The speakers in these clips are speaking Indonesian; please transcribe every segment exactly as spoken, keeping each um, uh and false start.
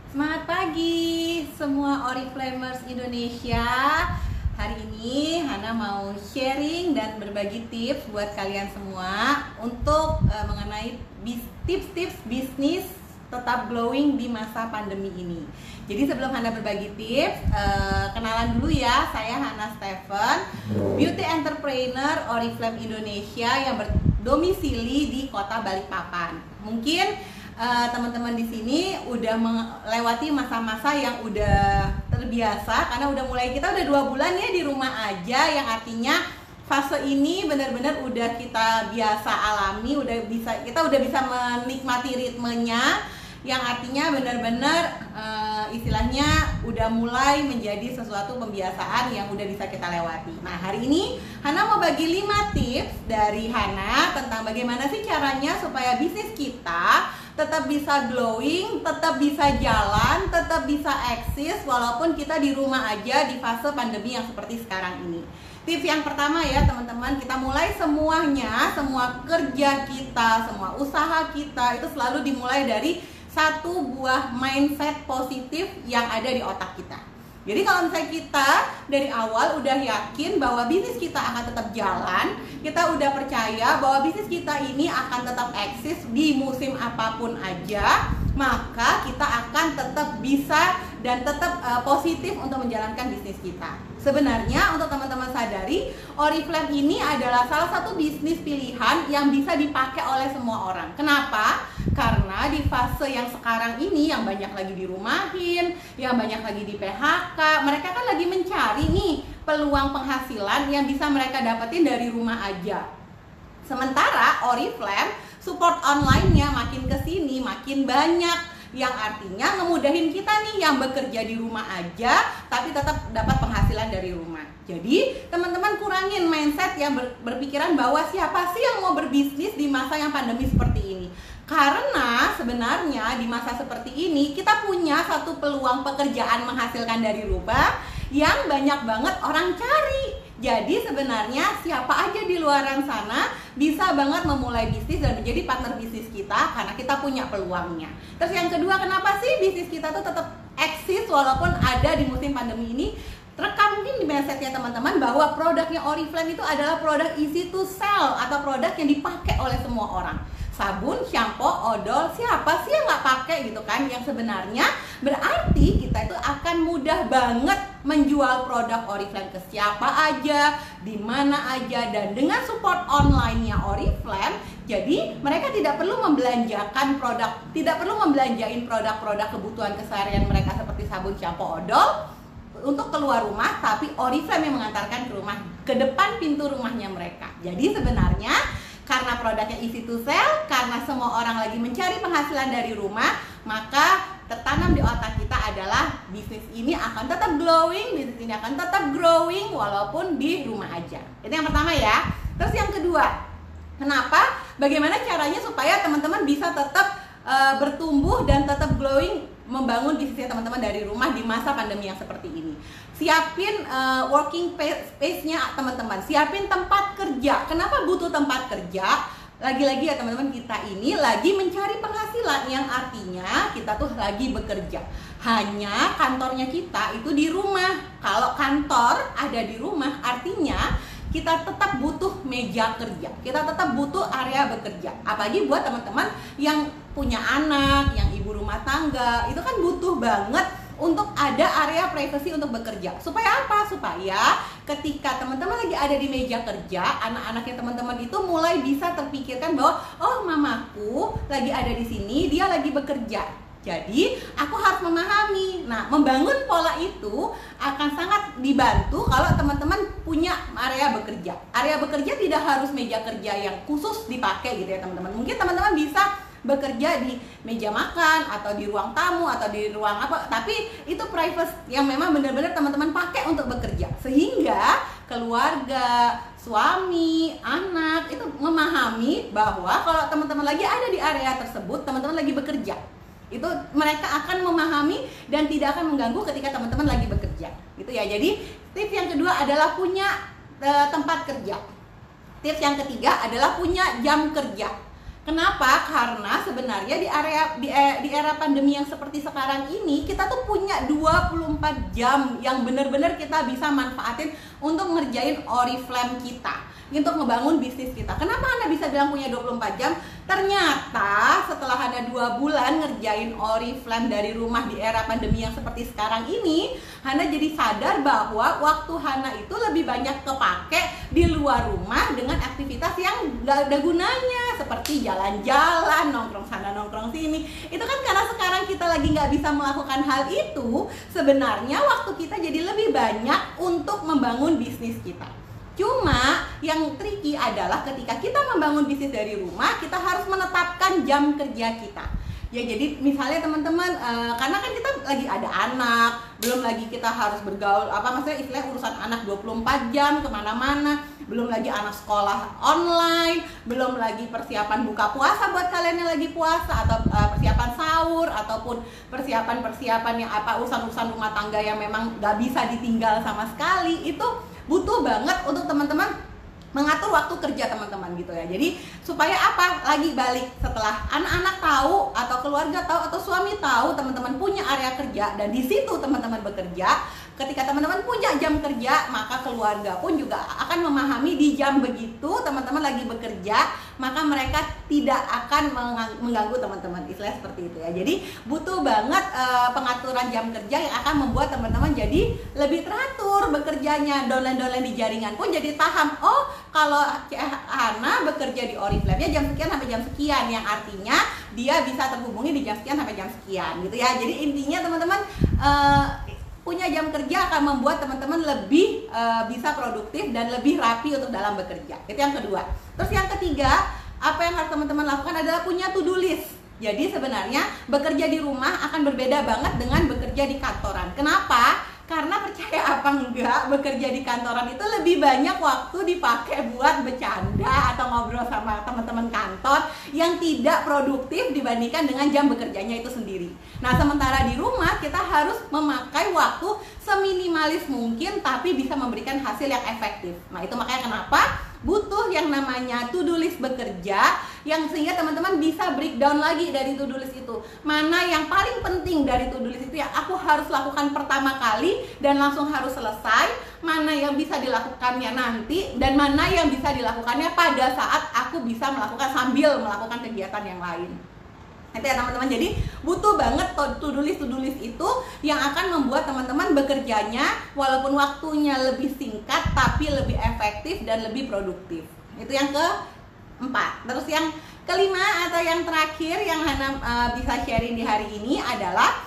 Semangat pagi semua Oriflamers Indonesia. Hari ini Hana mau sharing dan berbagi tips buat kalian semua untuk uh, mengenai tips-tips bisnis tetap glowing di masa pandemi ini. Jadi sebelum Hana berbagi tips, uh, kenalan dulu ya. Saya Hana Steven, beauty entrepreneur Oriflame Indonesia yang berdomisili di Kota Balikpapan. Mungkin Uh, teman-teman di sini udah melewati masa-masa yang udah terbiasa karena udah mulai kita udah dua bulan ya di rumah aja, yang artinya fase ini benar-benar udah kita biasa alami, udah bisa kita udah bisa menikmati ritmenya, yang artinya benar-benar uh, istilahnya udah mulai menjadi sesuatu pembiasaan yang udah bisa kita lewati. Nah, hari ini Hana mau bagi lima tips dari Hana tentang bagaimana sih caranya supaya bisnis kita tetap bisa glowing, tetap bisa jalan, tetap bisa eksis walaupun kita di rumah aja di fase pandemi yang seperti sekarang ini. Tips yang pertama ya teman-teman, kita mulai semuanya, semua kerja kita, semua usaha kita itu selalu dimulai dari satu buah mindset positif yang ada di otak kita. Jadi kalau misalnya kita dari awal udah yakin bahwa bisnis kita akan tetap jalan, kita udah percaya bahwa bisnis kita ini akan tetap eksis di musim apapun aja, maka kita akan tetap bisa dan tetap uh, positif untuk menjalankan bisnis kita. Sebenarnya untuk teman-teman sadari, Oriflame ini adalah salah satu bisnis pilihan yang bisa dipakai oleh semua orang. Kenapa? Karena di fase yang sekarang ini yang banyak lagi dirumahin, yang banyak lagi di P H K, mereka kan lagi mencari nih peluang penghasilan yang bisa mereka dapetin dari rumah aja. Sementara Oriflame support online-nya makin kesini makin banyak, yang artinya ngemudahin kita nih yang bekerja di rumah aja tapi tetap dapat penghasilan dari rumah. Jadi teman-teman kurangin mindset yang ber berpikiran bahwa siapa sih yang mau berbisnis di masa yang pandemi seperti ini. Karena sebenarnya di masa seperti ini kita punya satu peluang pekerjaan menghasilkan dari rumah yang banyak banget orang cari. Jadi sebenarnya siapa aja di luaran sana bisa banget memulai bisnis dan menjadi partner bisnis kita karena kita punya peluangnya. Terus yang kedua, kenapa sih bisnis kita tuh tetap eksis walaupun ada di musim pandemi ini? Rekam mungkin di mindsetnya teman-teman bahwa produknya Oriflame itu adalah produk easy to sell atau produk yang dipakai oleh semua orang. Sabun, shampoo, odol, siapa sih yang nggak pakai gitu kan? Yang sebenarnya berarti kita itu akan mudah banget menjual produk Oriflame ke siapa aja, di mana aja, dan dengan support online-nya Oriflame, jadi mereka tidak perlu membelanjakan produk, tidak perlu membelanjain produk-produk kebutuhan keseharian mereka seperti sabun, shampoo, odol untuk keluar rumah, tapi Oriflame yang mengantarkan ke rumah, ke depan pintu rumahnya mereka. Jadi sebenarnya karena produknya easy to sell, karena semua orang lagi mencari penghasilan dari rumah, maka tertanam di otak kita adalah bisnis ini akan tetap glowing, bisnis ini akan tetap growing walaupun di rumah aja. Itu yang pertama ya. Terus yang kedua, kenapa? Bagaimana caranya supaya teman-teman bisa tetap uh, bertumbuh dan tetap glowing membangun bisnisnya teman-teman dari rumah di masa pandemi yang seperti ini. Siapin uh, working space-nya teman-teman, siapin tempat kerja. Kenapa butuh tempat kerja? Lagi-lagi ya teman-teman, kita ini lagi mencari penghasilan, yang artinya kita tuh lagi bekerja. Hanya kantornya kita itu di rumah. Kalau kantor ada di rumah, artinya kita tetap butuh meja kerja, kita tetap butuh area bekerja. Apalagi buat teman-teman yang punya anak, yang ibu rumah tangga, itu kan butuh banget untuk ada area privasi untuk bekerja. Supaya apa? Supaya ketika teman-teman lagi ada di meja kerja, anak-anaknya teman-teman itu mulai bisa terpikirkan bahwa oh, mamaku lagi ada di sini, dia lagi bekerja. Jadi aku harus memahami. Nah, membangun pola itu akan sangat dibantu kalau teman-teman punya area bekerja. Area bekerja tidak harus meja kerja yang khusus dipakai gitu ya teman-teman. Mungkin teman-teman bisa bekerja di meja makan atau di ruang tamu atau di ruang apa, tapi itu private yang memang benar-benar teman-teman pakai untuk bekerja, sehingga keluarga, suami, anak itu memahami bahwa kalau teman-teman lagi ada di area tersebut, teman-teman lagi bekerja. Itu mereka akan memahami dan tidak akan mengganggu ketika teman-teman lagi bekerja gitu ya. Jadi tips yang kedua adalah punya e, tempat kerja. Tips yang ketiga adalah punya jam kerja. Kenapa? Karena sebenarnya di area di, di era pandemi yang seperti sekarang ini, kita tuh punya dua puluh empat jam yang bener-bener kita bisa manfaatin untuk ngerjain Oriflame kita, untuk ngebangun bisnis kita. Kenapa Hana bisa bilang punya dua puluh empat jam? Ternyata setelah Hana dua bulan ngerjain Oriflame dari rumah di era pandemi yang seperti sekarang ini, Hana jadi sadar bahwa waktu Hana itu lebih banyak kepake di luar rumah dengan aktivitas yang gak ada gunanya, seperti jalan-jalan, nongkrong sana nongkrong sini. Itu kan karena sekarang kita lagi nggak bisa melakukan hal itu. Sebenarnya waktu kita jadi lebih banyak untuk membangun bisnis kita. Cuma yang tricky adalah ketika kita membangun bisnis dari rumah, kita harus menetapkan jam kerja kita. Ya jadi misalnya teman-teman, e, karena kan kita lagi ada anak, belum lagi kita harus bergaul, apa maksudnya istilah urusan anak dua puluh empat jam kemana-mana, belum lagi anak sekolah online, belum lagi persiapan buka puasa buat kalian yang lagi puasa, atau e, persiapan sahur, ataupun persiapan-persiapan yang apa urusan-urusan rumah tangga yang memang gak bisa ditinggal sama sekali. Itu butuh banget untuk teman-teman mengatur waktu kerja teman-teman gitu ya. Jadi supaya apa? Lagi balik setelah anak-anak tahu atau keluarga tahu atau suami tahu teman-teman punya area kerja dan di situ teman-teman bekerja. Ketika teman-teman punya jam kerja, maka keluarga pun juga akan memahami di jam begitu teman-teman lagi bekerja, maka mereka tidak akan mengganggu teman-teman. Istilah seperti itu ya. Jadi butuh banget uh, pengaturan jam kerja yang akan membuat teman-teman jadi lebih teratur bekerjanya. Downline-downline di jaringan pun jadi paham, oh kalau Hana bekerja di Oriflame-nya jam sekian sampai jam sekian, yang artinya dia bisa terhubungi di jam sekian sampai jam sekian gitu ya. Jadi intinya teman-teman uh, punya jam kerja akan membuat teman-teman lebih uh, bisa produktif dan lebih rapi untuk dalam bekerja. Itu yang kedua. Terus yang ketiga, apa yang harus teman-teman lakukan adalah punya to-do list. Jadi sebenarnya bekerja di rumah akan berbeda banget dengan bekerja di kantoran. Kenapa? Karena percaya apa enggak, bekerja di kantoran itu lebih banyak waktu dipakai buat bercanda atau ngobrol sama teman-teman kantor yang tidak produktif dibandingkan dengan jam bekerjanya itu sendiri. Nah, sementara di rumah kita harus memakai waktu seminimalis mungkin tapi bisa memberikan hasil yang efektif. Nah, itu makanya kenapa butuh yang namanya to-do list bekerja, yang sehingga teman-teman bisa breakdown lagi dari to-do list itu. Mana yang paling penting dari to-do list itu yang aku harus lakukan pertama kali dan langsung harus selesai, mana yang bisa dilakukannya nanti, dan mana yang bisa dilakukannya pada saat aku bisa melakukan sambil melakukan kegiatan yang lain. Itu ya teman-teman. Jadi butuh banget to-do list to-do list itu yang akan membuat teman-teman bekerjanya walaupun waktunya lebih singkat tapi lebih efektif dan lebih produktif. Itu yang keempat. Terus yang kelima atau yang terakhir yang Hana uh, bisa sharing di hari ini adalah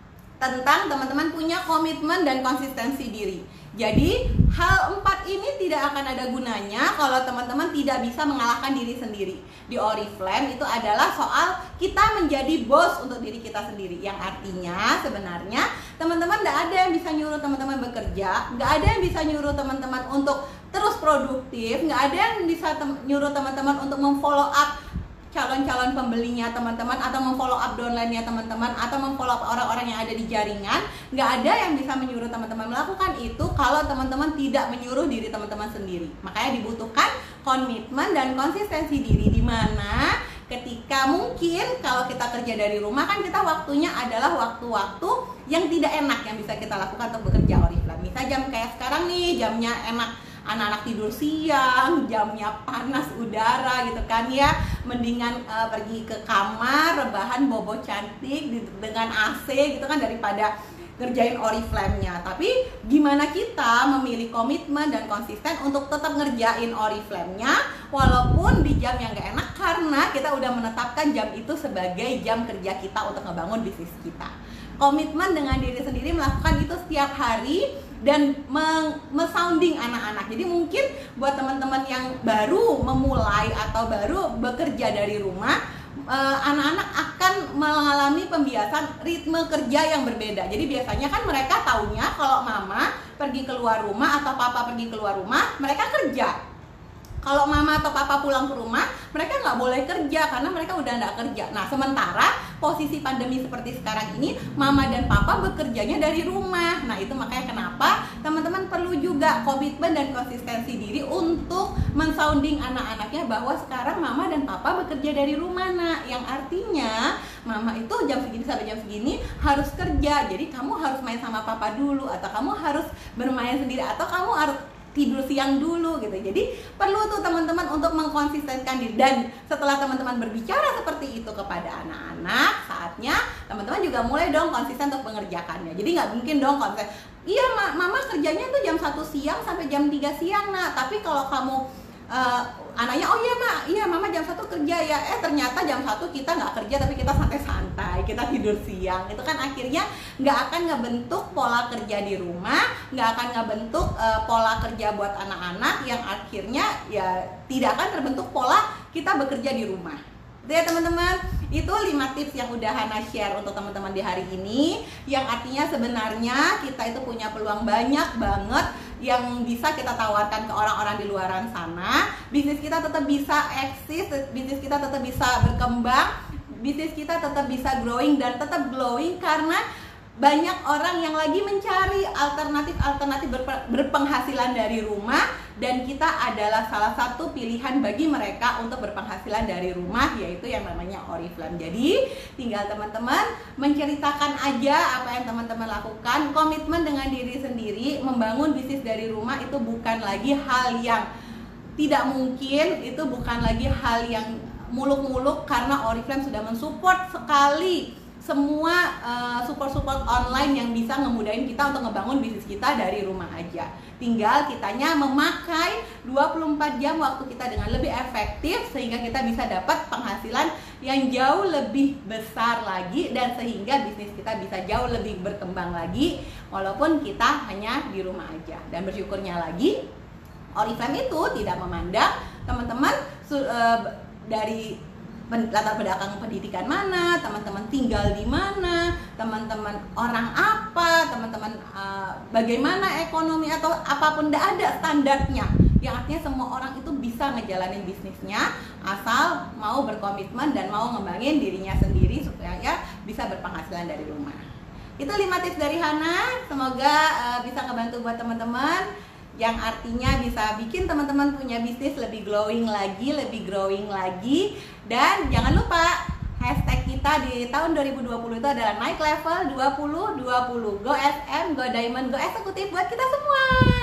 tentang teman-teman punya komitmen dan konsistensi diri. Jadi hal empat ini tidak akan ada gunanya kalau teman-teman tidak bisa mengalahkan diri sendiri. Di Oriflame itu adalah soal kita menjadi bos untuk diri kita sendiri. Yang artinya sebenarnya teman-teman tidak ada yang bisa nyuruh teman-teman bekerja, nggak ada yang bisa nyuruh teman-teman untuk terus produktif, nggak ada yang bisa tem- nyuruh teman-teman untuk memfollow up calon-calon pembelinya teman-teman, atau memfollow up downline-nya teman-teman, atau memfollow up orang-orang yang ada di jaringan. Nggak ada yang bisa menyuruh teman-teman melakukan itu kalau teman-teman tidak menyuruh diri teman-teman sendiri. Makanya dibutuhkan komitmen dan konsistensi diri, di mana ketika mungkin kalau kita kerja dari rumah kan kita waktunya adalah waktu-waktu yang tidak enak yang bisa kita lakukan untuk bekerja Oriflame. Misal jam kayak sekarang nih, jamnya enak anak-anak tidur siang, jamnya panas udara gitu kan ya, mendingan uh, pergi ke kamar, rebahan bobo cantik dengan A C gitu kan daripada ngerjain Oriflame-nya. Tapi gimana kita memilih komitmen dan konsisten untuk tetap ngerjain Oriflame-nya walaupun di jam yang gak enak, karena kita udah menetapkan jam itu sebagai jam kerja kita untuk ngebangun bisnis kita. Komitmen dengan diri sendiri, melakukan itu setiap hari dan me-sounding anak-anak. Jadi mungkin buat teman-teman yang baru memulai atau baru bekerja dari rumah, anak-anak akan mengalami pembiasan ritme kerja yang berbeda. Jadi biasanya kan mereka taunya kalau mama pergi keluar rumah atau papa pergi keluar rumah, mereka kerja. Kalau mama atau papa pulang ke rumah, mereka nggak boleh kerja karena mereka udah nggak kerja. Nah, sementara posisi pandemi seperti sekarang ini, mama dan papa bekerjanya dari rumah. Nah, itu makanya kenapa teman-teman perlu juga komitmen dan konsistensi diri untuk mensounding anak-anaknya bahwa sekarang mama dan papa bekerja dari rumah. Nah, yang artinya mama itu jam segini sampai jam segini harus kerja. Jadi kamu harus main sama papa dulu, atau kamu harus bermain sendiri, atau kamu harus tidur siang dulu gitu. Jadi perlu tuh teman-teman untuk mengkonsistenkan diri. Dan setelah teman-teman berbicara seperti itu kepada anak-anak, saatnya teman-teman juga mulai dong konsisten untuk mengerjakannya. Jadi nggak mungkin dong konsisten, iya mama kerjanya tuh jam satu siang sampai jam tiga siang. Nah, tapi kalau kamu uh, anaknya, oh iya mak, iya mama jam satu kerja ya, eh ternyata jam satu kita nggak kerja tapi kita santai-santai, kita tidur siang. Itu kan akhirnya nggak akan ngebentuk pola kerja di rumah, nggak akan ngebentuk uh, pola kerja buat anak-anak, yang akhirnya ya tidak akan terbentuk pola kita bekerja di rumah. Itu ya teman-teman, itu lima tips yang udah Hana share untuk teman-teman di hari ini, yang artinya sebenarnya kita itu punya peluang banyak banget yang bisa kita tawarkan ke orang-orang di luaran sana. Bisnis kita tetap bisa eksis, bisnis kita tetap bisa berkembang, bisnis kita tetap bisa growing dan tetap glowing karena banyak orang yang lagi mencari alternatif-alternatif berpenghasilan dari rumah, dan kita adalah salah satu pilihan bagi mereka untuk berpenghasilan dari rumah, yaitu yang namanya Oriflame. Jadi tinggal teman-teman menceritakan aja apa yang teman-teman lakukan, komitmen dengan diri sendiri. Membangun bisnis dari rumah itu bukan lagi hal yang tidak mungkin, itu bukan lagi hal yang muluk-muluk, karena Oriflame sudah mensupport sekali semua uh, support-support online yang bisa ngemudahin kita untuk ngebangun bisnis kita dari rumah aja. Tinggal kitanya memakai dua puluh empat jam waktu kita dengan lebih efektif, sehingga kita bisa dapat penghasilan yang jauh lebih besar lagi, dan sehingga bisnis kita bisa jauh lebih berkembang lagi walaupun kita hanya di rumah aja. Dan bersyukurnya lagi, Oriflame itu tidak memandang teman-teman uh, dari latar belakang pendidikan mana, teman-teman tinggal di mana, teman-teman orang apa, teman-teman uh, bagaimana ekonomi atau apapun. Tidak ada standarnya. Yang artinya semua orang itu bisa ngejalanin bisnisnya asal mau berkomitmen dan mau ngembangin dirinya sendiri supaya ya bisa berpenghasilan dari rumah. Itu lima tips dari Hana. Semoga uh, bisa ngebantu buat teman-teman, yang artinya bisa bikin teman-teman punya bisnis lebih glowing lagi, lebih growing lagi. Dan jangan lupa hashtag kita di tahun dua ribu dua puluh itu adalah naik level dua puluh dua puluh. Go S M, Go Diamond, Go Eksekutif buat kita semua.